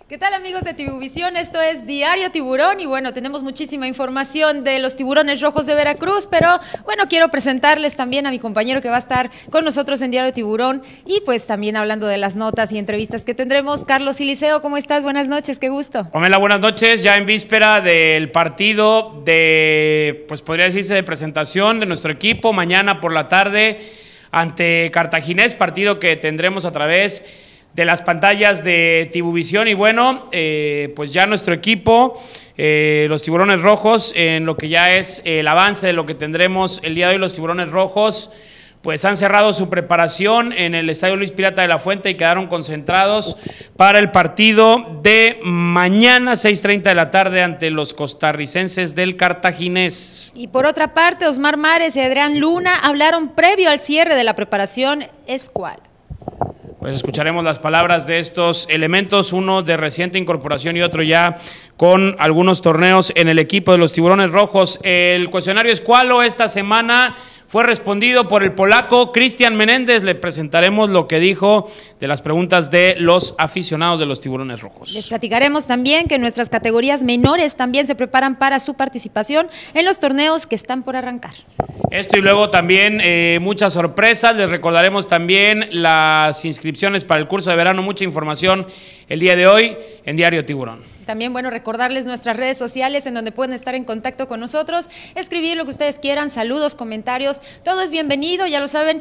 ¿Qué tal, amigos de Tibuvisión? Esto es Diario Tiburón y bueno, tenemos muchísima información de los Tiburones Rojos de Veracruz, pero bueno, quiero presentarles también a mi compañero que va a estar con nosotros en Diario Tiburón y pues también hablando de las notas y entrevistas que tendremos. Carlos Iliseo, ¿cómo estás? Buenas noches, qué gusto. Pamela, buenas noches, ya en víspera del partido de, pues podría decirse de presentación de nuestro equipo, mañana por la tarde ante Cartaginés, partido que tendremos a través de las pantallas de Tibuvisión y bueno, pues ya nuestro equipo, los Tiburones Rojos, en lo que ya es el avance de lo que tendremos el día de hoy, los Tiburones Rojos, pues han cerrado su preparación en el Estadio Luis Pirata de la Fuente y quedaron concentrados para el partido de mañana, 6:30 de la tarde, ante los costarricenses del Cartaginés. Y por otra parte, Osmar Mares y Adrián Luna hablaron previo al cierre de la preparación escual. Pues escucharemos las palabras de estos elementos, uno de reciente incorporación y otro ya con algunos torneos en el equipo de los Tiburones Rojos. El cuestionario escualo esta semana fue respondido por el polaco Cristian Menéndez. Le presentaremos lo que dijo de las preguntas de los aficionados de los Tiburones Rojos. Les platicaremos también que nuestras categorías menores también se preparan para su participación en los torneos que están por arrancar. Esto y luego también muchas sorpresas. Les recordaremos también las inscripciones para el curso de verano. Mucha información el día de hoy en Diario Tiburón. También, bueno, recordarles nuestras redes sociales en donde pueden estar en contacto con nosotros, escribir lo que ustedes quieran, saludos, comentarios, todo es bienvenido, ya lo saben,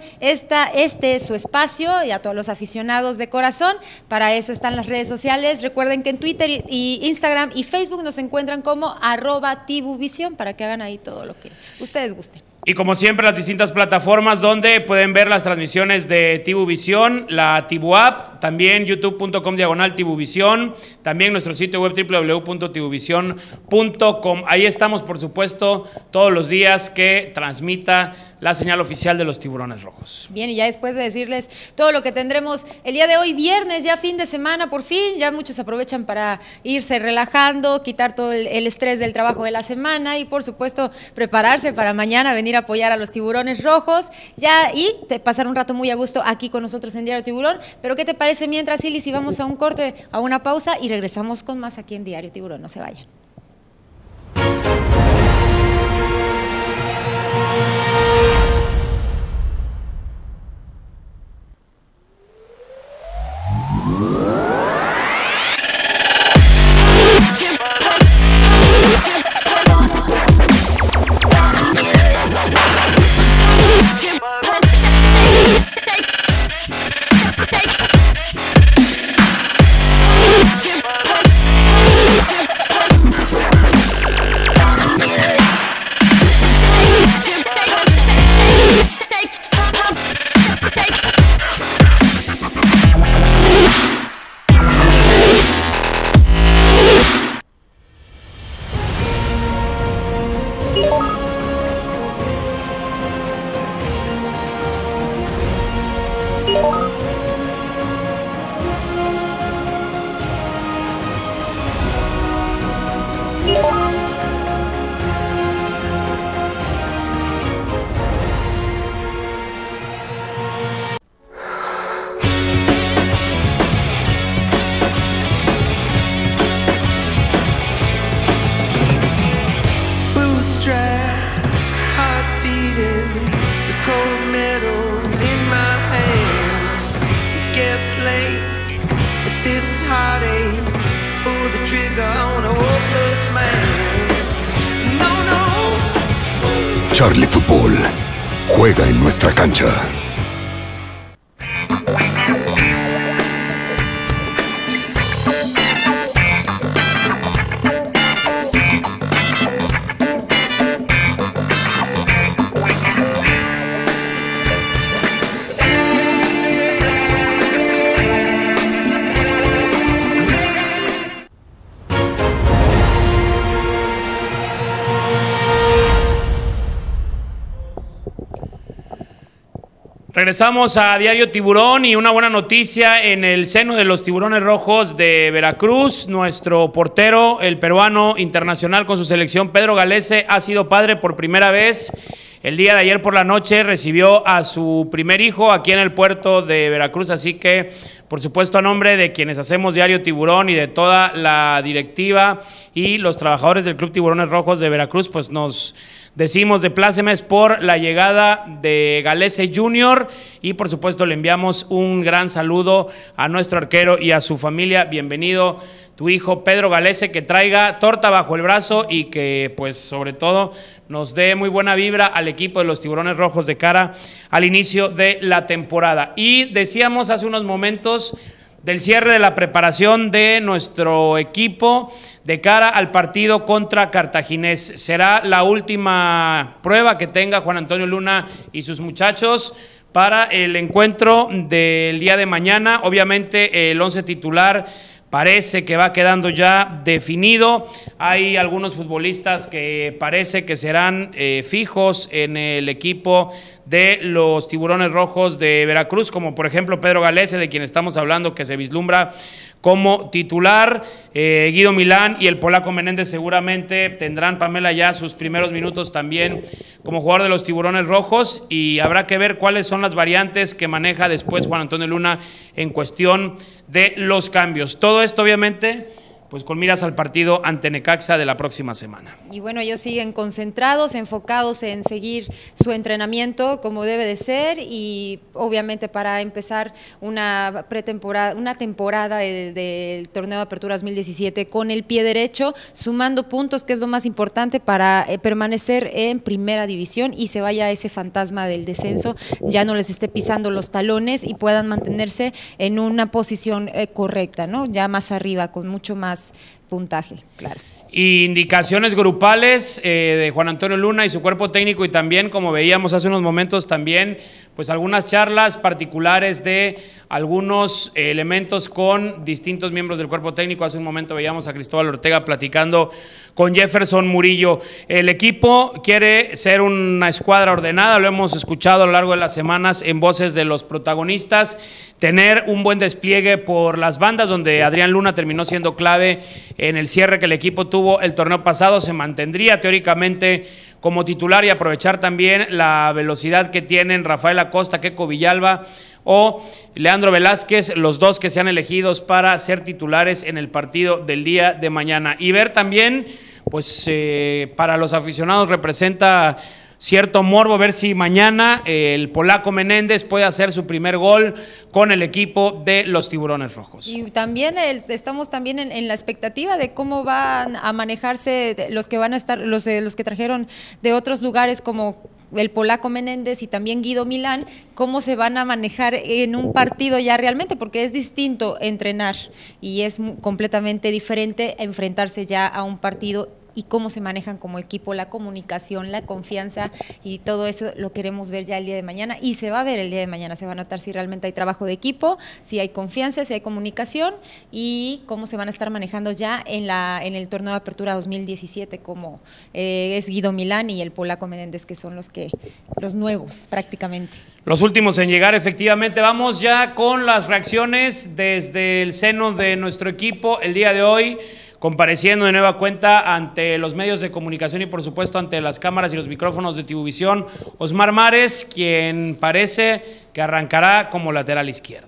este es su espacio y a todos los aficionados de corazón, para eso están las redes sociales. Recuerden que en Twitter y Instagram y Facebook nos encuentran como @Tibuvisión para que hagan ahí todo lo que ustedes gusten. Y como siempre, las distintas plataformas donde pueden ver las transmisiones de Tibuvisión, la Tibu App, también youtube.com/Tibuvisión, también nuestro sitio web www.tibuvisión.com. Ahí estamos, por supuesto, todos los días que transmita la señal oficial de los Tiburones Rojos. Bien, y ya después de decirles todo lo que tendremos el día de hoy, viernes, ya fin de semana, por fin, ya muchos aprovechan para irse relajando, quitar todo el estrés del trabajo de la semana y, por supuesto, prepararse para mañana venir a apoyar a los Tiburones Rojos ya y pasar un rato muy a gusto aquí con nosotros en Diario Tiburón. Pero ¿qué te parece mientras, Ili, si vamos a un corte, a una pausa y regresamos con más aquí en Diario Tiburón? No se vayan. Charlie Fútbol juega en nuestra cancha. Regresamos a Diario Tiburón y una buena noticia en el seno de los Tiburones Rojos de Veracruz. Nuestro portero, el peruano internacional con su selección, Pedro Galese, ha sido padre por primera vez el día de ayer por la noche recibió a su primer hijo aquí en el puerto de Veracruz, así que por supuesto a nombre de quienes hacemos Diario Tiburón y de toda la directiva y los trabajadores del Club Tiburones Rojos de Veracruz, pues nos decimos de plácemes por la llegada de Galese Jr. y por supuesto le enviamos un gran saludo a nuestro arquero y a su familia. Bienvenido tu hijo Pedro Galese, que traiga torta bajo el brazo y que pues sobre todo nos dé muy buena vibra al equipo de los Tiburones Rojos de cara al inicio de la temporada. Y decíamos hace unos momentos del cierre de la preparación de nuestro equipo de cara al partido contra Cartaginés. Será la última prueba que tenga Juan Antonio Luna y sus muchachos para el encuentro del día de mañana. Obviamente el 11 titular parece que va quedando ya definido. Hay algunos futbolistas que parece que serán fijos en el equipo de los Tiburones Rojos de Veracruz, como por ejemplo Pedro Galese, de quien estamos hablando, que se vislumbra como titular. Guido Milán y el polaco Menéndez seguramente tendrán, Pamela, ya sus primeros minutos también como jugador de los Tiburones Rojos, y habrá que ver cuáles son las variantes que maneja después Juan Antonio Luna en cuestión de los cambios. Todo esto obviamente pues con miras al partido ante Necaxa de la próxima semana. Y bueno, ellos siguen concentrados, enfocados en seguir su entrenamiento como debe de ser, y obviamente para empezar una pretemporada, una temporada del torneo de apertura 2017 con el pie derecho, sumando puntos, que es lo más importante para permanecer en primera división y se vaya ese fantasma del descenso, ya no les esté pisando los talones y puedan mantenerse en una posición correcta, ¿no? Ya más arriba, con mucho más puntaje, claro. Indicaciones grupales de Juan Antonio Luna y su cuerpo técnico, y también, como veíamos hace unos momentos, también pues algunas charlas particulares de algunos elementos con distintos miembros del cuerpo técnico. Hace un momento veíamos a Cristóbal Ortega platicando con Jefferson Murillo. El equipo quiere ser una escuadra ordenada, lo hemos escuchado a lo largo de las semanas en voces de los protagonistas, tener un buen despliegue por las bandas, donde Adrián Luna terminó siendo clave en el cierre que el equipo tuvo el torneo pasado. Se mantendría teóricamente como titular y aprovechar también la velocidad que tienen Rafael Acosta, Keco Villalba o Leandro Velázquez, los dos que sean elegidos para ser titulares en el partido del día de mañana. Y ver también, pues para los aficionados representa cierto morbo ver si mañana el polaco Menéndez puede hacer su primer gol con el equipo de los Tiburones Rojos. Y también estamos también en la expectativa de cómo van a manejarse los que van a estar, los que trajeron de otros lugares, como el polaco Menéndez y también Guido Milán, cómo se van a manejar en un partido ya realmente, porque es distinto entrenar y es completamente diferente enfrentarse ya a un partido, y cómo se manejan como equipo, la comunicación, la confianza, y todo eso lo queremos ver ya el día de mañana, y se va a ver el día de mañana, se va a notar si realmente hay trabajo de equipo, si hay confianza, si hay comunicación, y cómo se van a estar manejando ya en el torneo de apertura 2017, como es Guido Milán y el polaco Menéndez, que son los nuevos prácticamente. Los últimos en llegar, efectivamente. Vamos ya con las reacciones desde el seno de nuestro equipo el día de hoy, compareciendo de nueva cuenta ante los medios de comunicación y por supuesto ante las cámaras y los micrófonos de Tibuvisión, Osmar Mares, quien parece que arrancará como lateral izquierdo.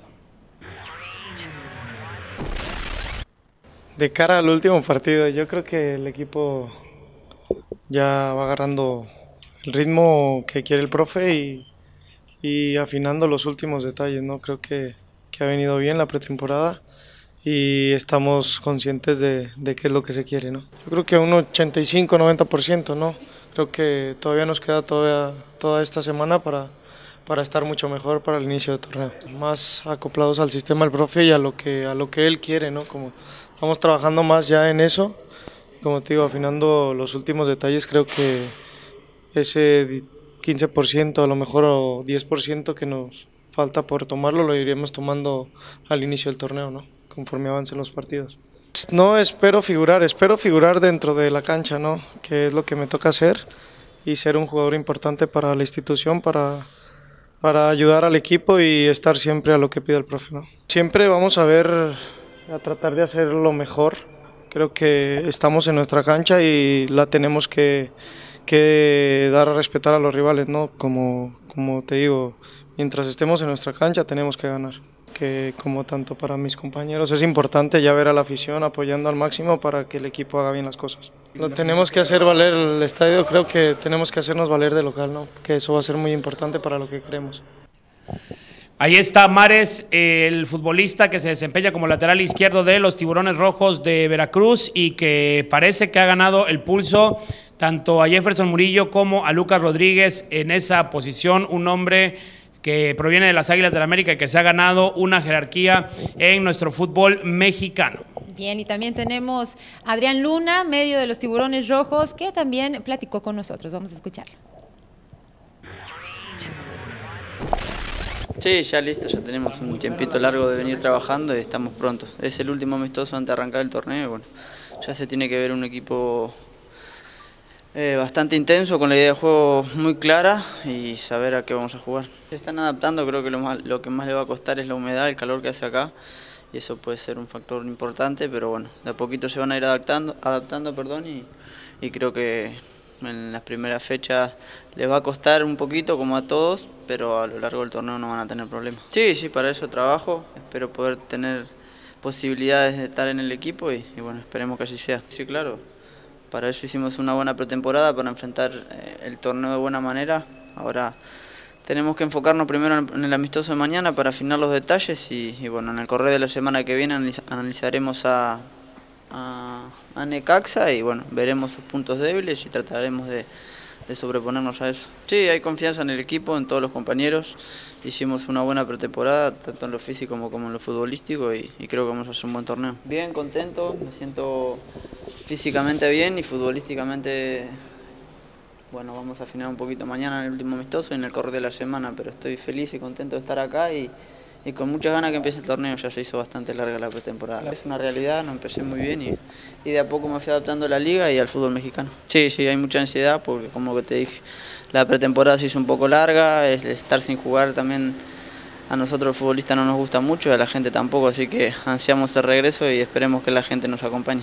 De cara al último partido, yo creo que el equipo ya va agarrando el ritmo que quiere el profe y afinando los últimos detalles, ¿no? Creo que ha venido bien la pretemporada y estamos conscientes de qué es lo que se quiere, ¿no? Yo creo que un 85-90%, ¿no? Creo que todavía nos queda toda esta semana para estar mucho mejor para el inicio del torneo. Más acoplados al sistema del profe y a lo que él quiere, ¿no? Como estamos trabajando más ya en eso, como te digo, afinando los últimos detalles. Creo que ese 15% a lo mejor o 10% que nos falta por tomarlo, lo iremos tomando al inicio del torneo, ¿no? Conforme avancen los partidos. No espero figurar dentro de la cancha, ¿no? Que es lo que me toca hacer, y ser un jugador importante para la institución, para ayudar al equipo y estar siempre a lo que pide el profe, ¿no? Siempre vamos a tratar de hacer lo mejor. Creo que estamos en nuestra cancha y la tenemos que que dar a respetar a los rivales, ¿no? Como te digo, mientras estemos en nuestra cancha tenemos que ganar. Que como tanto para mis compañeros es importante ya ver a la afición apoyando al máximo para que el equipo haga bien las cosas. Lo tenemos que hacer valer el estadio, creo que tenemos que hacernos valer de local, ¿no? Que eso va a ser muy importante para lo que queremos. Ahí está Mares, el futbolista que se desempeña como lateral izquierdo de los Tiburones Rojos de Veracruz y que parece que ha ganado el pulso tanto a Jefferson Murillo como a Lucas Rodríguez en esa posición, un hombre que proviene de las Águilas del América y que se ha ganado una jerarquía en nuestro fútbol mexicano. Bien, y también tenemos a Adrián Luna, medio de los Tiburones Rojos, que también platicó con nosotros. Vamos a escucharlo. Sí, ya listo, ya tenemos un tiempito largo de venir trabajando y estamos prontos. Es el último amistoso antes de arrancar el torneo y bueno, ya se tiene que ver un equipo bastante intenso, con la idea de juego muy clara y saber a qué vamos a jugar. Se están adaptando, creo que lo que más le va a costar es la humedad, el calor que hace acá y eso puede ser un factor importante, pero bueno, de a poquito se van a ir adaptando, y creo que en las primeras fechas les va a costar un poquito como a todos, pero a lo largo del torneo no van a tener problemas. Sí, para eso trabajo, espero poder tener posibilidades de estar en el equipo y bueno, esperemos que así sea. Sí, claro, para eso hicimos una buena pretemporada, para enfrentar el torneo de buena manera. Ahora tenemos que enfocarnos primero en el amistoso de mañana para afinar los detalles y bueno, en el correo de la semana que viene analizaremos a Necaxa y bueno, veremos sus puntos débiles y trataremos de sobreponernos a eso. Sí, hay confianza en el equipo, en todos los compañeros. Hicimos una buena pretemporada, tanto en lo físico como en lo futbolístico y creo que vamos a hacer un buen torneo. Bien, contento, me siento físicamente bien y futbolísticamente, bueno, vamos a afinar un poquito mañana en el último amistoso y en el correr de la semana, pero estoy feliz y contento de estar acá y con muchas ganas que empiece el torneo. Ya se hizo bastante larga la pretemporada. Es una realidad, no empecé muy bien y de a poco me fui adaptando a la liga y al fútbol mexicano. Sí, hay mucha ansiedad porque como que te dije, la pretemporada se hizo un poco larga, estar sin jugar también a nosotros los futbolistas no nos gusta mucho y a la gente tampoco, así que ansiamos el regreso y esperemos que la gente nos acompañe.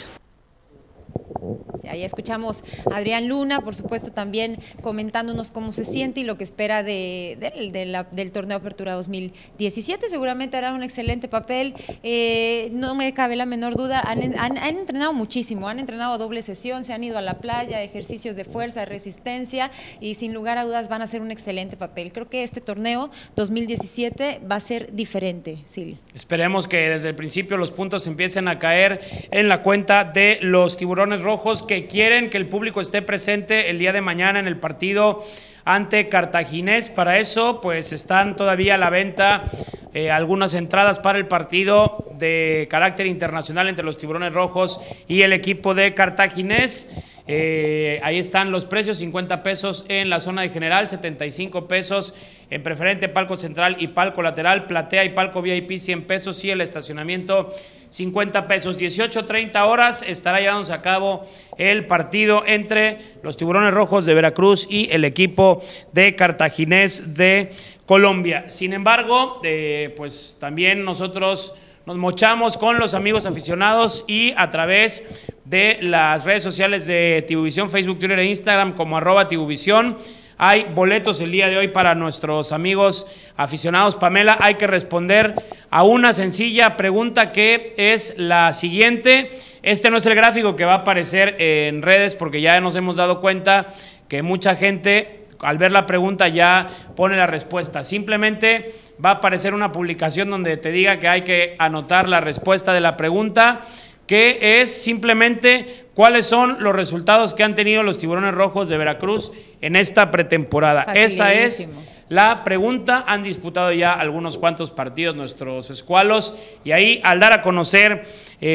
Ahí escuchamos a Adrián Luna, por supuesto también comentándonos cómo se siente y lo que espera del torneo Apertura 2017. Seguramente hará un excelente papel, no me cabe la menor duda. Han entrenado muchísimo, han entrenado doble sesión, se han ido a la playa, ejercicios de fuerza, de resistencia y sin lugar a dudas van a hacer un excelente papel. Creo que este torneo 2017 va a ser diferente, Silvia. Esperemos que desde el principio los puntos empiecen a caer en la cuenta de los Tiburones Rojos, que quieren que el público esté presente el día de mañana en el partido ante Cartaginés. Para eso, pues están todavía a la venta algunas entradas para el partido de carácter internacional entre los Tiburones Rojos y el equipo de Cartaginés. Ahí están los precios: 50 pesos en la zona de general, 75 pesos en preferente, palco central y palco lateral, platea y palco VIP 100 pesos y el estacionamiento 50 pesos. 18:30 horas estará llevándose a cabo el partido entre los Tiburones Rojos de Veracruz y el equipo de Cartaginés de Colombia. Sin embargo, pues también nosotros nos mochamos con los amigos aficionados y a través de las redes sociales de Tibuvisión, Facebook, Twitter e Instagram como @Tibuvisión. Hay boletos el día de hoy para nuestros amigos aficionados. Pamela, hay que responder a una sencilla pregunta que es la siguiente. Este no es el gráfico que va a aparecer en redes porque ya nos hemos dado cuenta que mucha gente al ver la pregunta ya pone la respuesta. Simplemente va a aparecer una publicación donde te diga que hay que anotar la respuesta de la pregunta, que es simplemente cuáles son los resultados que han tenido los Tiburones Rojos de Veracruz en esta pretemporada. Esa es la pregunta. Han disputado ya algunos cuantos partidos nuestros escualos y ahí, al dar a conocer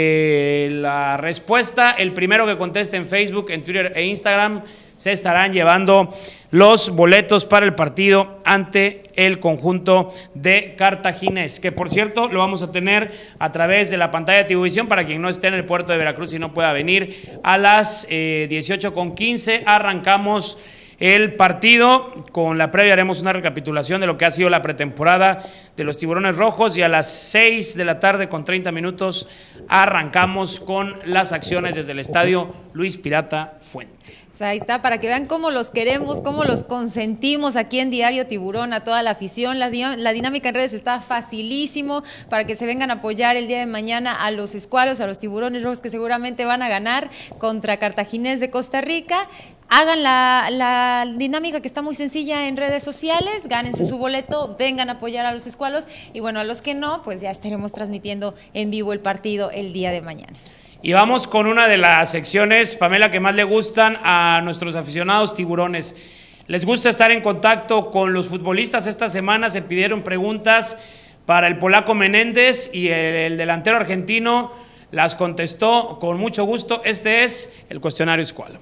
la respuesta, el primero que conteste en Facebook, en Twitter e Instagram se estarán llevando los boletos para el partido ante el conjunto de Cartaginés, que por cierto lo vamos a tener a través de la pantalla de Tibuvisión para quien no esté en el puerto de Veracruz y no pueda venir. A las 18:15 arrancamos el partido. Con la previa haremos una recapitulación de lo que ha sido la pretemporada de los Tiburones Rojos y a las 6 de la tarde con 30 minutos arrancamos con las acciones desde el estadio Luis Pirata Fuente. O sea, ahí está, para que vean cómo los queremos, cómo los consentimos aquí en Diario Tiburón a toda la afición. La dinámica en redes está facilísimo para que se vengan a apoyar el día de mañana a los escualos, a los Tiburones Rojos, que seguramente van a ganar contra Cartaginés de Costa Rica. Hagan la dinámica, que está muy sencilla en redes sociales, gánense su boleto, vengan a apoyar a los escualos y bueno, a los que no, pues ya estaremos transmitiendo en vivo el partido el día de mañana. Y vamos con una de las secciones, Pamela, que más le gustan a nuestros aficionados tiburones. ¿Les gusta estar en contacto con los futbolistas? Esta semana se pidieron preguntas para el polaco Menéndez y el delantero argentino las contestó con mucho gusto. Este es el cuestionario Escualo.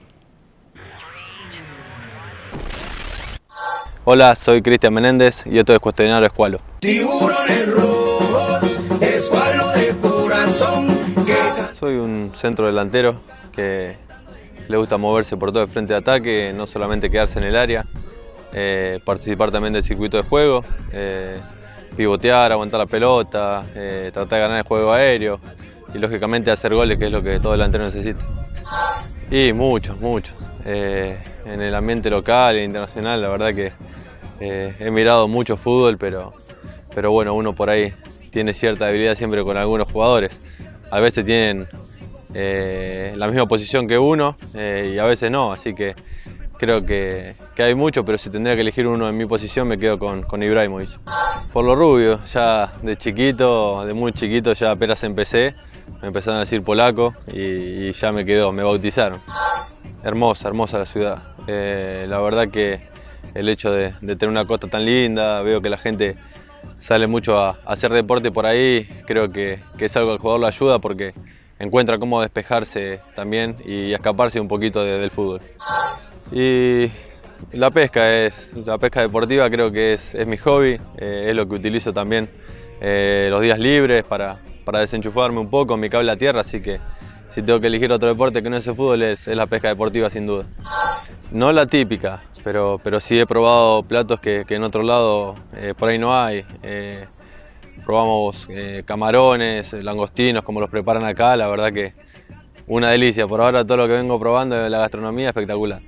Hola, soy Cristian Menéndez y esto es Cuestionario Escualo. Tiburones rojos, escualo de corazón. Soy un centro delantero que le gusta moverse por todo el frente de ataque, no solamente quedarse en el área, participar también del circuito de juego, pivotear, aguantar la pelota, tratar de ganar el juego aéreo y lógicamente hacer goles, que es lo que todo delantero necesita. Y muchos. En el ambiente local e internacional, la verdad que he mirado mucho fútbol, pero bueno, uno por ahí tiene cierta debilidad siempre con algunos jugadores. A veces tienen la misma posición que uno y a veces no, así que creo que hay mucho, pero si tendría que elegir uno en mi posición me quedo con Ibrahimovic. Por lo rubio, ya de muy chiquito, ya apenas empecé, me empezaron a decir polaco y ya me bautizaron. Hermosa la ciudad. La verdad que el hecho de tener una costa tan linda, veo que la gente sale mucho a hacer deporte por ahí, creo que es algo que al jugador lo ayuda porque encuentra cómo despejarse también y escaparse un poquito del fútbol. Y la pesca deportiva creo que es mi hobby, es lo que utilizo también los días libres para desenchufarme un poco, mi cable a tierra, así que si tengo que elegir otro deporte que no es el fútbol es la pesca deportiva sin duda. No la típica, pero sí he probado platos que en otro lado por ahí no hay. Probamos camarones, langostinos, como los preparan acá, la verdad que una delicia. Por ahora todo lo que vengo probando de la gastronomía es espectacular.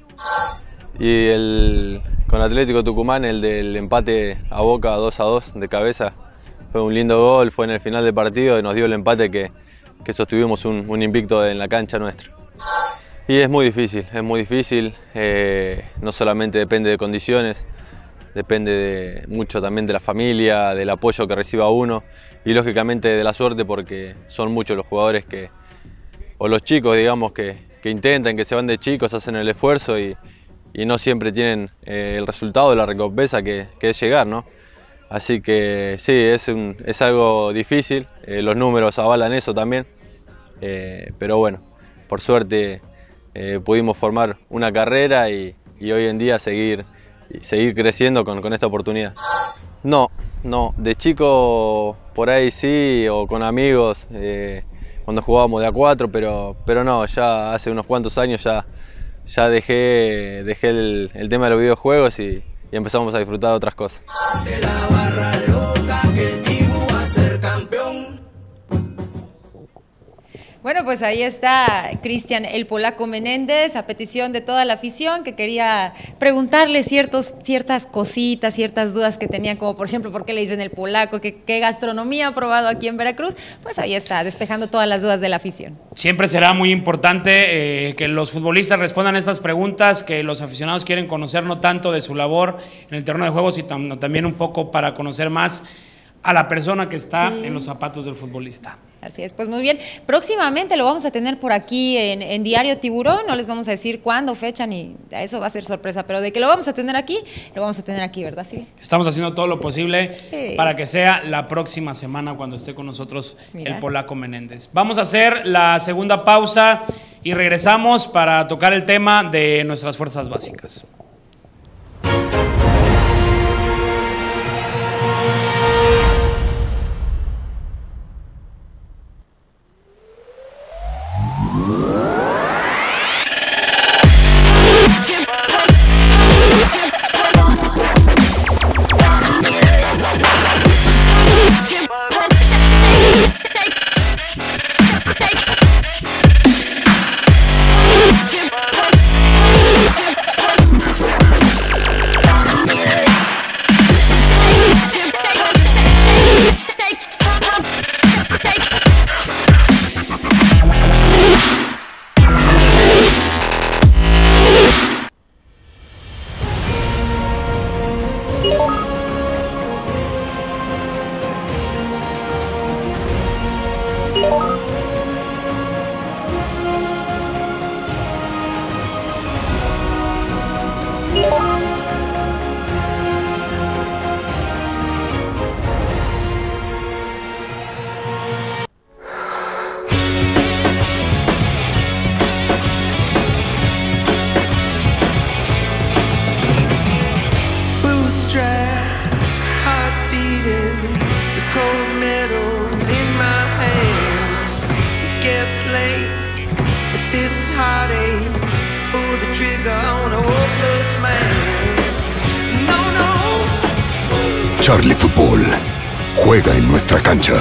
Y con Atlético Tucumán, el del empate a Boca 2-2 de cabeza, fue un lindo gol, fue en el final del partido y nos dio el empate que sostuvimos un invicto en la cancha nuestra. Y es muy difícil, no solamente depende de condiciones, depende mucho también de la familia, del apoyo que reciba uno y lógicamente de la suerte, porque son muchos los jugadores o los chicos, digamos, que intentan, que se van de chicos, hacen el esfuerzo y no siempre tienen el resultado de la recompensa que es llegar, ¿no? Así que sí, es algo difícil, los números avalan eso también, pero bueno, por suerte pudimos formar una carrera y hoy en día seguir creciendo con esta oportunidad. No, de chico por ahí sí, o con amigos cuando jugábamos de a 4, pero no, ya hace unos cuantos años ya dejé el tema de los videojuegos y empezamos a disfrutar de otras cosas. De la barra loca, que el Tibu va a ser campeón. Bueno, pues ahí está Cristian el Polaco Menéndez, a petición de toda la afición que quería preguntarle ciertas cositas, ciertas dudas que tenían, como por ejemplo, ¿por qué le dicen el polaco? ¿Qué gastronomía ha probado aquí en Veracruz? Pues ahí está, despejando todas las dudas de la afición. Siempre será muy importante que los futbolistas respondan a estas preguntas, que los aficionados quieren conocer no tanto de su labor en el terreno de juego, sino también un poco para conocer más a la persona que está en los zapatos del futbolista. Así es, pues muy bien. Próximamente lo vamos a tener por aquí en Diario Tiburón, no les vamos a decir cuándo, fecha, ni eso va a ser sorpresa, pero de que lo vamos a tener aquí, ¿verdad? Sí. Estamos haciendo todo lo posible para que sea la próxima semana cuando esté con nosotros el Polaco Menéndez. Vamos a hacer la segunda pausa y regresamos para tocar el tema de nuestras fuerzas básicas. Charlie Fútbol, juega en nuestra cancha.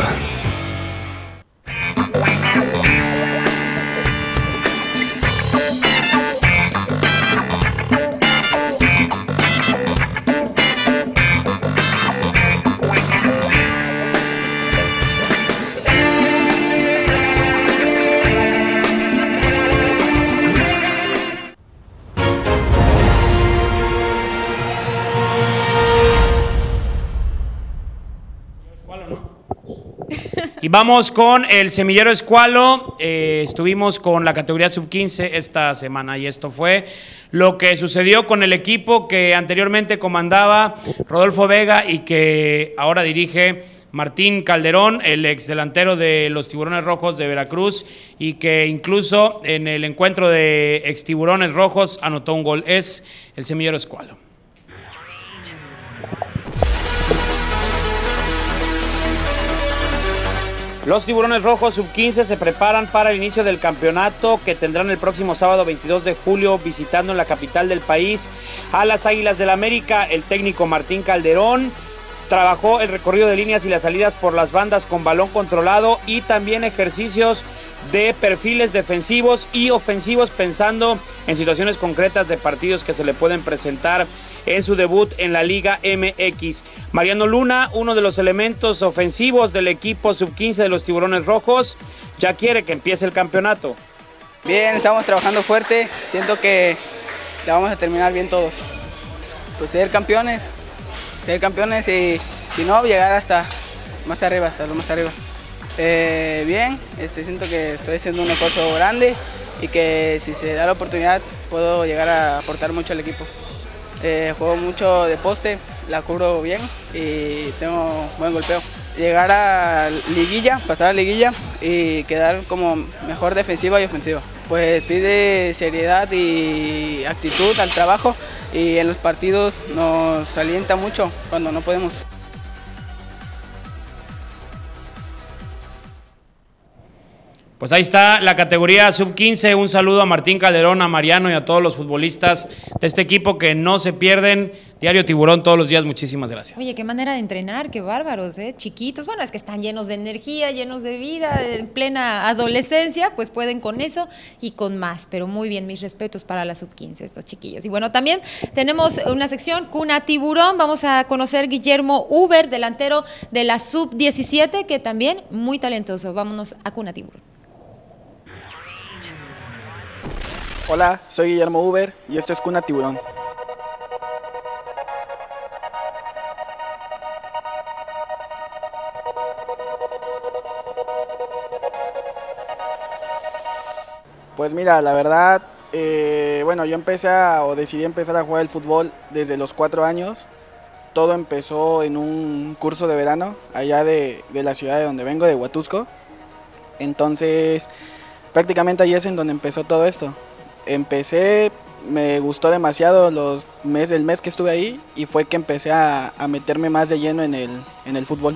Y vamos con el Semillero Escualo. Estuvimos con la categoría sub-15 esta semana y esto fue lo que sucedió con el equipo que anteriormente comandaba Rodolfo Vega y que ahora dirige Martín Calderón, el ex delantero de los Tiburones Rojos de Veracruz y que incluso en el encuentro de ex Tiburones Rojos anotó un gol. Es el Semillero Escualo. Los Tiburones Rojos sub-15 se preparan para el inicio del campeonato que tendrán el próximo sábado 22 de julio visitando en la capital del país a las Águilas del América. El técnico Martín Calderón trabajó el recorrido de líneas y las salidas por las bandas con balón controlado y también ejercicios de perfiles defensivos y ofensivos pensando en situaciones concretas de partidos que se le pueden presentar en su debut en la Liga MX. Mariano Luna, uno de los elementos ofensivos del equipo sub-15 de los Tiburones Rojos, ya quiere que empiece el campeonato. Bien, estamos trabajando fuerte, siento que la vamos a terminar bien todos. Pues ser campeones y si no, llegar hasta más arriba, hasta lo más arriba. Bien, siento que estoy haciendo un esfuerzo grande y que si se da la oportunidad puedo llegar a aportar mucho al equipo. Juego mucho de poste, la cubro bien y tengo buen golpeo. Llegar a liguilla, pasar a liguilla y quedar como mejor defensiva y ofensiva. Pues pide seriedad y actitud al trabajo y en los partidos nos alienta mucho cuando no podemos. Pues ahí está la categoría sub-15, un saludo a Martín Calderón, a Mariano y a todos los futbolistas de este equipo que no se pierden Diario Tiburón todos los días, muchísimas gracias. Oye, qué manera de entrenar, qué bárbaros, chiquitos, bueno, es que están llenos de energía, llenos de vida, en plena adolescencia, pues pueden con eso y con más, pero muy bien, mis respetos para la sub-15, estos chiquillos. Y bueno, también tenemos una sección, Cuna Tiburón, vamos a conocer Guillermo Uber, delantero de la sub-17, que también muy talentoso, vámonos a Cuna Tiburón. Hola, soy Guillermo Uber y esto es Cuna Tiburón. Pues mira, la verdad, bueno, yo decidí empezar a jugar el fútbol desde los 4 años. Todo empezó en un curso de verano allá de la ciudad de donde vengo, de Huatusco. Entonces, prácticamente ahí es en donde empezó todo esto. Empecé, me gustó demasiado el mes que estuve ahí y fue que empecé a meterme más de lleno en el fútbol.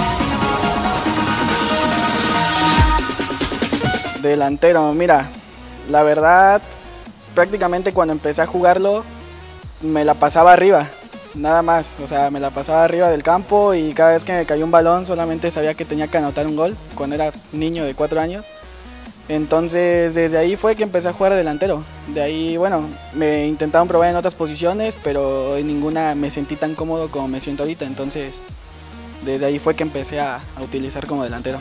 Delantero, mira, la verdad, prácticamente cuando empecé a jugarlo me la pasaba arriba, nada más, o sea, me la pasaba arriba del campo y cada vez que me cayó un balón solamente sabía que tenía que anotar un gol cuando era niño de 4 años. Entonces desde ahí fue que empecé a jugar delantero. De ahí, bueno, me intentaron probar en otras posiciones, pero en ninguna me sentí tan cómodo como me siento ahorita. Entonces desde ahí fue que empecé a utilizar como delantero.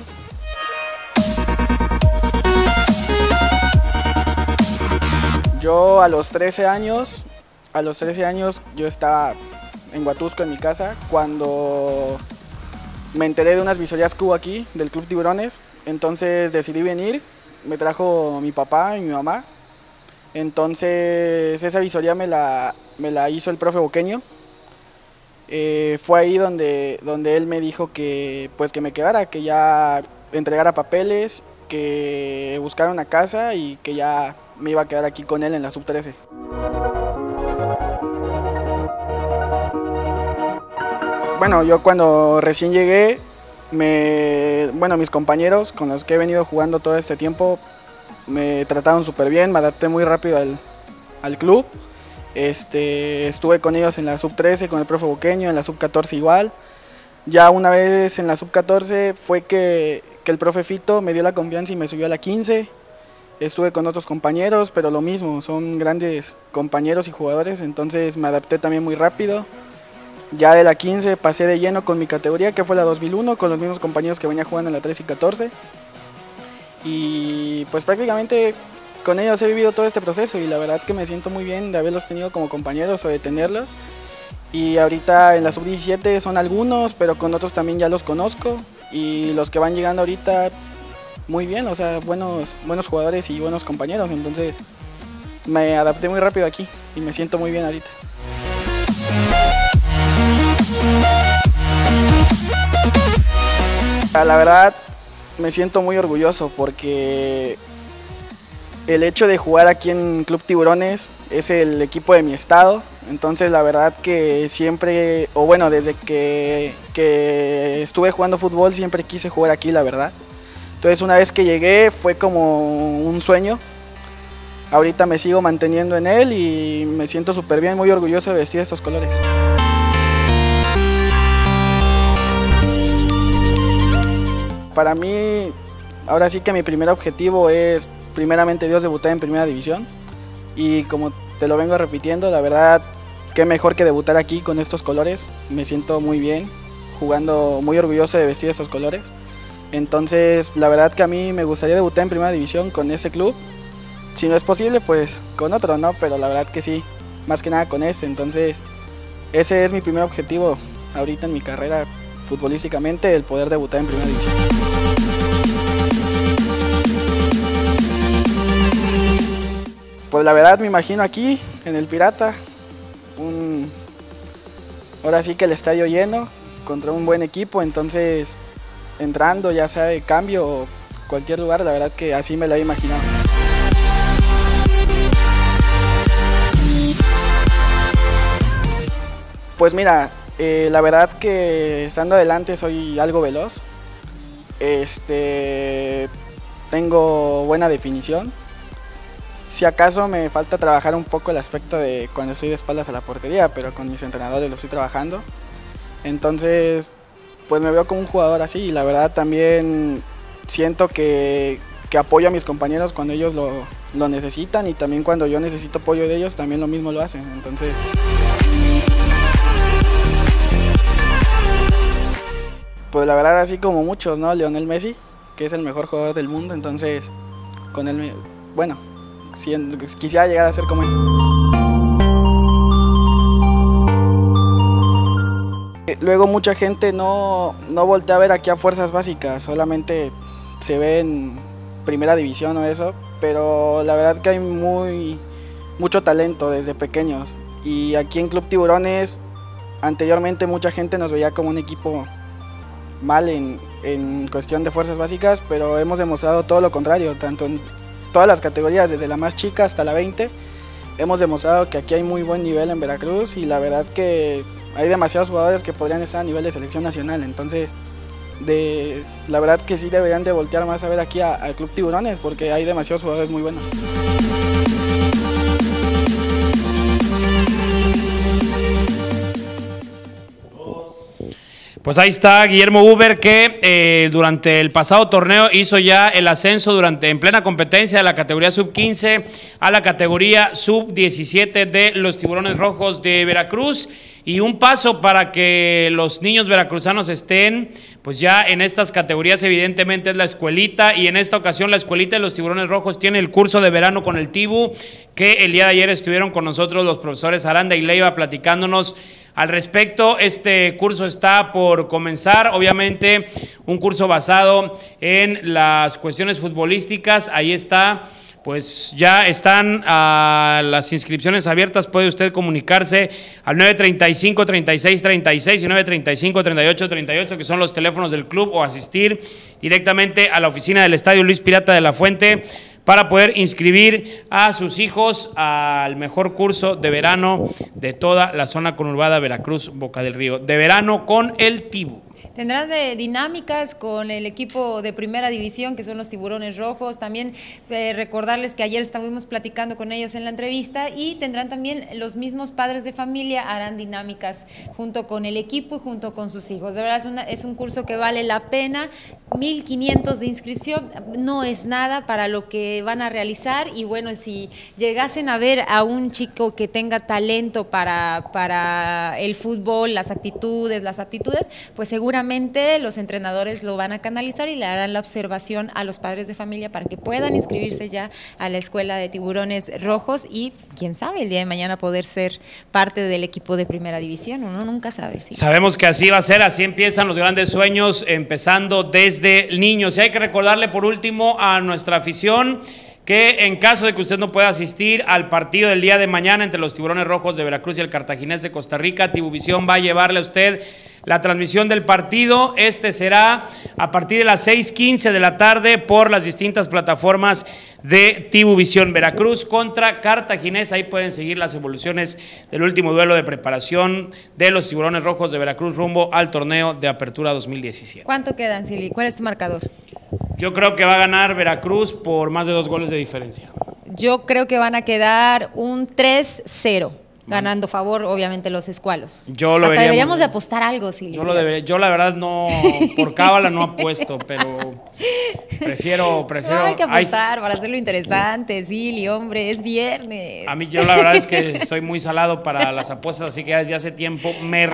Yo a los 13 años yo estaba en Huatusco en mi casa cuando me enteré de unas visorías que hubo aquí del Club Tiburones, entonces decidí venir, me trajo mi papá y mi mamá. Entonces esa visoría me la hizo el profe Boqueño. Fue ahí donde él me dijo que me quedara, que ya entregara papeles, que buscara una casa y que ya me iba a quedar aquí con él en la sub-13. Bueno, yo cuando recién llegué, mis compañeros con los que he venido jugando todo este tiempo me trataron súper bien, me adapté muy rápido al club. Estuve con ellos en la sub-13 con el profe Boqueño, en la sub-14 igual. Ya una vez en la sub-14 fue que el profe Fito me dio la confianza y me subió a la 15. Estuve con otros compañeros, pero lo mismo, son grandes compañeros y jugadores, entonces me adapté también muy rápido. Ya de la 15 pasé de lleno con mi categoría, que fue la 2001, con los mismos compañeros que venía jugando en la 13 y 14. Y pues prácticamente con ellos he vivido todo este proceso y la verdad que me siento muy bien de haberlos tenido como compañeros o de tenerlos. Y ahorita en la sub-17 son algunos, pero con otros también ya los conozco. Y los que van llegando ahorita muy bien, o sea, buenos jugadores y buenos compañeros. Entonces me adapté muy rápido aquí y me siento muy bien ahorita. La verdad me siento muy orgulloso porque el hecho de jugar aquí en Club Tiburones es el equipo de mi estado, entonces la verdad que siempre, desde que estuve jugando fútbol siempre quise jugar aquí, la verdad. Entonces una vez que llegué fue como un sueño, ahorita me sigo manteniendo en él y me siento súper bien, muy orgulloso de vestir estos colores. Para mí, ahora sí que mi primer objetivo es, primeramente Dios, debutar en Primera División. Y como te lo vengo repitiendo, la verdad, qué mejor que debutar aquí con estos colores. Me siento muy bien, jugando, muy orgulloso de vestir estos colores. Entonces, la verdad que a mí me gustaría debutar en Primera División con este club. Si no es posible, pues con otro, ¿no? Pero la verdad que sí, más que nada con este. Entonces, ese es mi primer objetivo ahorita en mi carrera futbolísticamente, el poder debutar en Primera División. Pues la verdad me imagino aquí, en el Pirata, ahora sí que el estadio lleno, contra un buen equipo, entonces entrando ya sea de cambio o cualquier lugar, la verdad que así me lo he imaginado. Pues mira, la verdad que estando adelante soy algo veloz, tengo buena definición. Si acaso me falta trabajar un poco el aspecto de cuando estoy de espaldas a la portería, pero con mis entrenadores lo estoy trabajando. Entonces, pues me veo como un jugador así y la verdad también siento que apoyo a mis compañeros cuando ellos lo necesitan y también cuando yo necesito apoyo de ellos también lo mismo lo hacen. Entonces, pues la verdad así como muchos, ¿no? Lionel Messi, que es el mejor jugador del mundo, entonces con él, quisiera llegar a ser como él. Luego mucha gente no voltea a ver aquí a Fuerzas Básicas, solamente se ve en Primera División o eso, pero la verdad que hay mucho talento desde pequeños. Y aquí en Club Tiburones, anteriormente mucha gente nos veía como un equipo mal en cuestión de Fuerzas Básicas, pero hemos demostrado todo lo contrario, tanto en todas las categorías, desde la más chica hasta la 20, hemos demostrado que aquí hay muy buen nivel en Veracruz y la verdad que hay demasiados jugadores que podrían estar a nivel de selección nacional, entonces la verdad que sí deberían de voltear más a ver aquí al Club Tiburones porque hay demasiados jugadores muy buenos. Pues ahí está Guillermo Huber, que durante el pasado torneo hizo ya el ascenso en plena competencia de la categoría sub-15 a la categoría sub-17 de los Tiburones Rojos de Veracruz. Y un paso para que los niños veracruzanos estén pues ya en estas categorías evidentemente es la escuelita, y en esta ocasión la escuelita de los Tiburones Rojos tiene el curso de verano con el Tibu, que el día de ayer estuvieron con nosotros los profesores Aranda y Leiva platicándonos al respecto. Este curso está por comenzar, obviamente un curso basado en las cuestiones futbolísticas. Ahí está, pues ya están las inscripciones abiertas. Puede usted comunicarse al 935-3636 y 935-3838, que son los teléfonos del club, o asistir directamente a la oficina del Estadio Luis Pirata de la Fuente para poder inscribir a sus hijos al mejor curso de verano de toda la zona conurbada Veracruz, Boca del Río, de verano con el Tibu. Tendrán dinámicas con el equipo de primera división, que son los Tiburones Rojos. También recordarles que ayer estuvimos platicando con ellos en la entrevista, y tendrán también los mismos padres de familia, harán dinámicas junto con el equipo y junto con sus hijos. De verdad es un curso que vale la pena. 1,500 de inscripción, no es nada para lo que van a realizar. Y bueno, si llegasen a ver a un chico que tenga talento para el fútbol, las actitudes, las aptitudes, pues seguramente los entrenadores lo van a canalizar y le harán la observación a los padres de familia para que puedan inscribirse ya a la escuela de Tiburones Rojos, y quién sabe, el día de mañana poder ser parte del equipo de primera división. Uno nunca sabe. ¿Sí? Sabemos que así va a ser, así empiezan los grandes sueños, empezando desde niños. Y hay que recordarle por último a nuestra afición que en caso de que usted no pueda asistir al partido del día de mañana entre los Tiburones Rojos de Veracruz y el Cartaginés de Costa Rica, Tibuvisión va a llevarle a usted la transmisión del partido. Este será a partir de las 6:15 de la tarde por las distintas plataformas de Tibuvisión. Veracruz contra Cartaginés, ahí pueden seguir las evoluciones del último duelo de preparación de los Tiburones Rojos de Veracruz rumbo al torneo de Apertura 2017. ¿Cuánto quedan, Silly? ¿Cuál es tu marcador? Yo creo que va a ganar Veracruz por más de 2 goles de diferencia. Yo creo que van a quedar un 3-0. Ganando favor, obviamente, los escualos. Hasta deberíamos de apostar algo, Silly. Yo la verdad no, por cábala no apuesto, pero prefiero. No, hay que apostar para hacerlo interesante, Silly, hombre, es viernes. A mí yo la verdad es que soy muy salado para las apuestas, así que desde hace tiempo me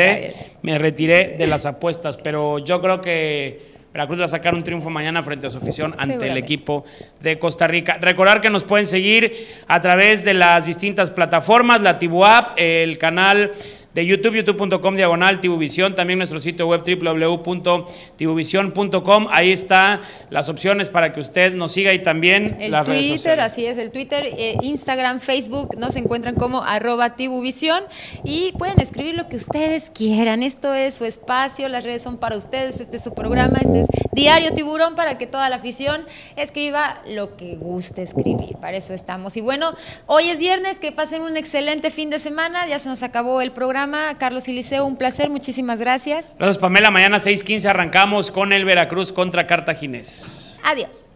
retiré de las apuestas, pero yo creo que Veracruz va a sacar un triunfo mañana frente a su afición ante el equipo de Costa Rica. Recordar que nos pueden seguir a través de las distintas plataformas, la Tibu App, el canal de YouTube, youtube.com/Tibuvisión, también nuestro sitio web www.tibuvision.com. Ahí está las opciones para que usted nos siga, y también las redes sociales. Así es, el Twitter, Instagram, Facebook, nos encuentran como @Tibuvisión, y pueden escribir lo que ustedes quieran. Esto es su espacio, las redes son para ustedes, este es su programa, este es Diario Tiburón, para que toda la afición escriba lo que guste escribir. Para eso estamos. Y bueno, hoy es viernes, que pasen un excelente fin de semana. Ya se nos acabó el programa. Carlos y Liceo, un placer, muchísimas gracias. Gracias, Pamela. Mañana 6:15 arrancamos con el Veracruz contra Cartaginés. Adiós.